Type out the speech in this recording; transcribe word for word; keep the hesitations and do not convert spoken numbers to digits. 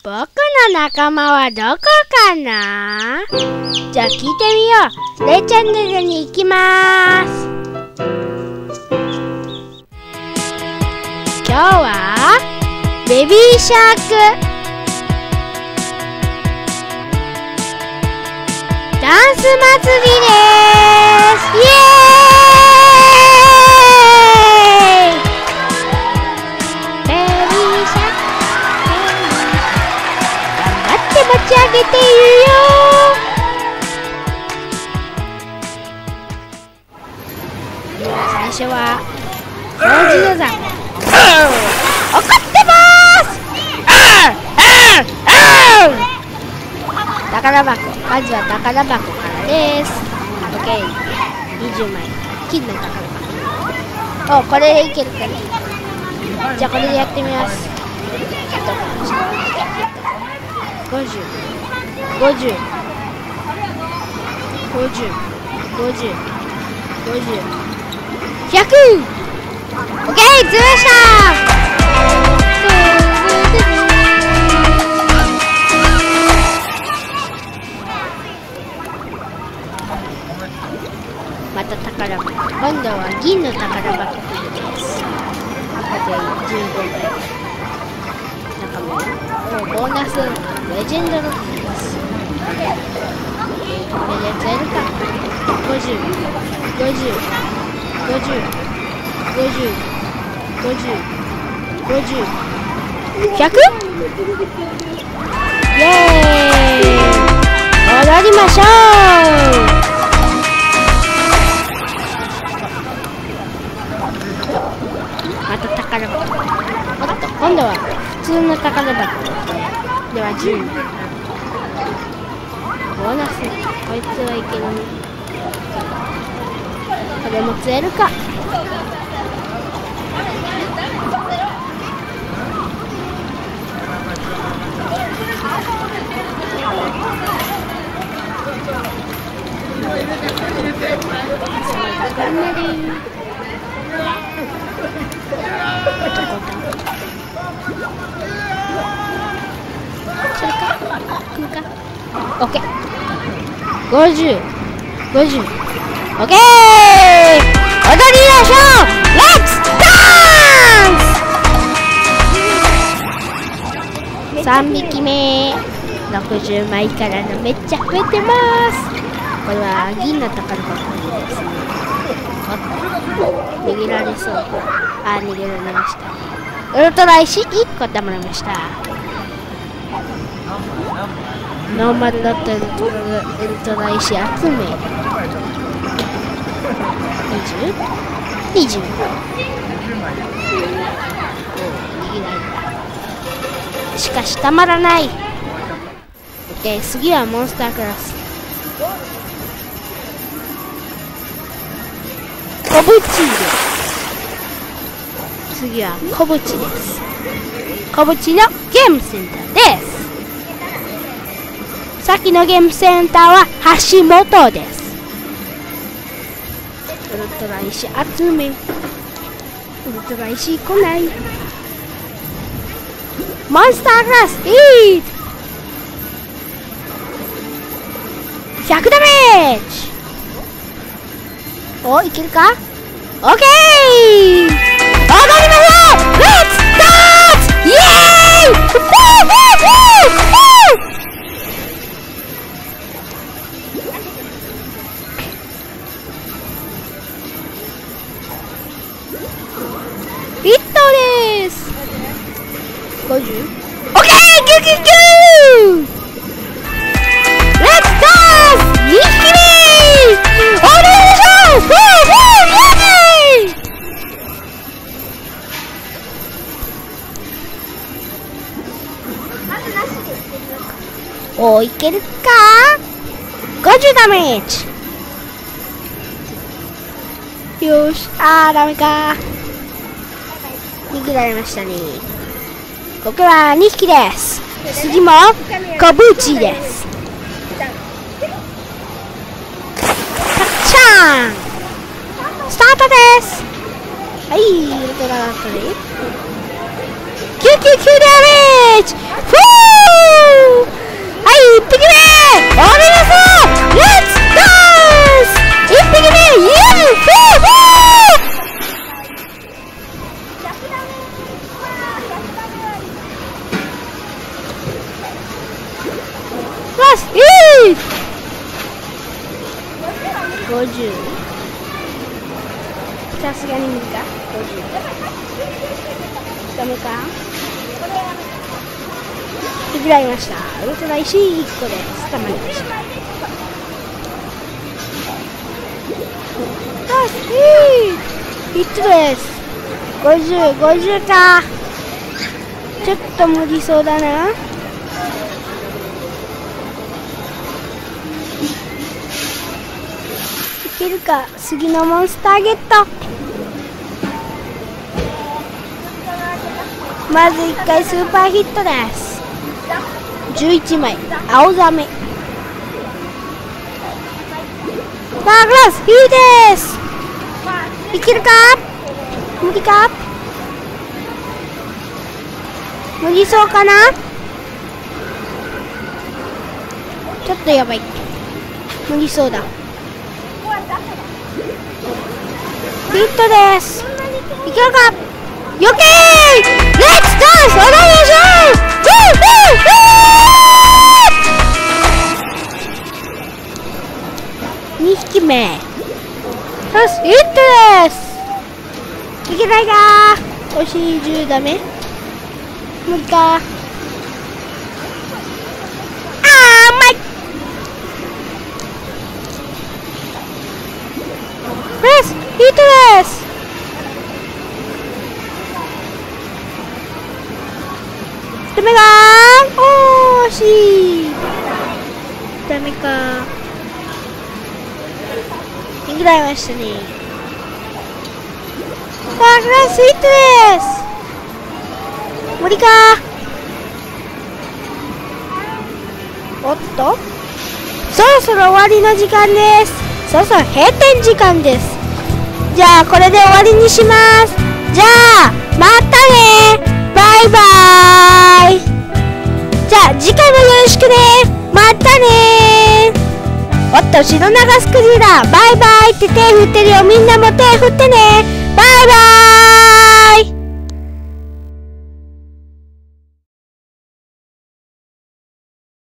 僕の仲間はどこかな？じゃあ聞いてみよう。レジェンドルに行きまーす。今日はベビーシャークダンス祭りです。イエーイ！ベビーシャーク頑張って持ち上げているよ。最初は掃除の座。怒ってまーす。宝箱、まずは宝箱からです。オッケー、にじゅうまい金の宝箱。お、これでいけるかな。じゃあこれでやってみます。ごじゅう、ごじゅう、ごじゅう、ごじゅう、ごじゅう、ひゃく。オッケー、ずれました。また宝箱。今度は銀の宝箱です。これでじゅうごまい。中身はボーナスレジェンドロックです。これで釣れるか。ごじゅう、ごじゅう、ごじゅう、ごじゅう、ごじゅう、ごじゅう、ひゃく。イエーイ！踊りましょう。また宝箱。おっと、今度は普通の宝箱ではじゅうまい。ボーナス、こいつはいけるね。これも釣れるか。頑張れ。それか来るか。オッケー。ごじゅう、ごじゅう。オッケー。踊りましょう。レッツダンス。さんびきめ。ろくじゅうまいからのめっちゃ増えてます。これは銀の宝箱ですね。逃げられそう。あ、逃げられました。ウルトラ石いっこ貯まりました。ノーマルだったウルトラ石集め。にじゅう、にじゅう。逃げられた。しかしたまらない。で、次はモンスタークラス。小渕です。次は小渕です。小渕のゲームセンターです。さっきのゲームセンターは橋本です。ウルトラ石集め。ウルトラ石来ない。モンスタークラスイートひゃくダメージ。お、いけるか。オッケー。踊りましょう。レッツダンス。イエーイ。ヒットです。ごじゅう。オッケー。キュキュキュー。レッツダンス。にひきめ。踊りましょう。おー、いけるか。ごじゅうダメージ。よし。あー、ダメか。逃げられましたね。ここはにひきです。次も小渕です。たっちゃんスタートです。はい、ウルトラだったね。きゅうじゅうきゅうダメージ。ふーごじゅう。さすがに無理か。ごじゅうダメか。食らいました。ウルトラ石いっこですたまりました。あっヒットです。ごじゅう、ごじゅうか。ちょっと無理そうだな。いけるか。次のモンスターゲット。まずいっかいスーパーヒットです。じゅういちまい青ザメ。バーグラスいいです。いけるか。無理か。無理そうかな。ちょっとやばい。無理そうだ。ヒットです。いけるか。よけー。レッツダンス踊りましょう。にひきめ。よし、ヒットです。いけないかー。惜しい。じゅうダメ。無理か。あー、うまい。よし、ヒットです。ダメかー。惜しい。ダメかー。逃げられましたね。バーグラスヒットです。無理かー。おっと、そろそろ終わりの時間です。そろそろ閉店時間です。じゃあこれで終わりにします。じゃあまたね。バイバーイ。じゃあ次回もよろしくね。またね。おっと、シロナガスクジラバイバイって手振ってるよ。みんなも手振ってね。バイバーイ。